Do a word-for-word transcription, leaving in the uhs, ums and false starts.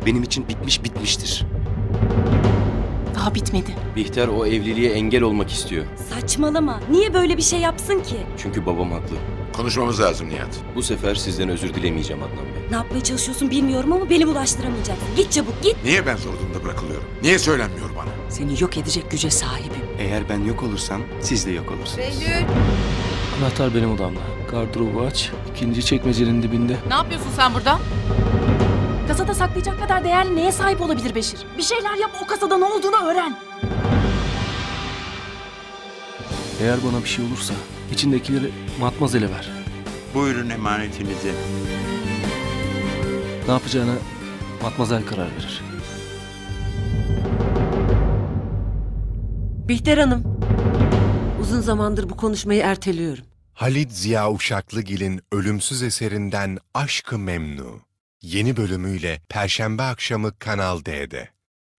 benim için bitmiş bitmiştir. Daha bitmedi. Bihter o evliliğe engel olmak istiyor. Saçmalama. Niye böyle bir şey yapsın ki? Çünkü babam haklı. Konuşmamız lazım Nihat. Bu sefer sizden özür dilemeyeceğim Adnan Bey. Ne yapmaya çalışıyorsun bilmiyorum ama beni bulaştıramayacaksın. Git çabuk git. Niye ben zor durumda bırakılıyorum? Niye söylenmiyor bana? Seni yok edecek güce sahibim. Eğer ben yok olursam siz de yok olursunuz. Behlül! Anahtar benim odamda. Gardırobu aç. İkinci çekmecenin dibinde. Ne yapıyorsun sen burada? Kasada saklayacak kadar değerli neye sahip olabilir Beşir? Bir şeyler yap, o kasada ne olduğunu öğren. Eğer bana bir şey olursa içindekileri Matmazel'e ver. Buyurun emanetinizi. Ne yapacağına Matmazel karar verir. Bihter Hanım, uzun zamandır bu konuşmayı erteliyorum. Halit Ziya Uşaklıgil'in ölümsüz eserinden Aşk-ı Memnu. Yeni bölümüyle Perşembe akşamı Kanal D'de.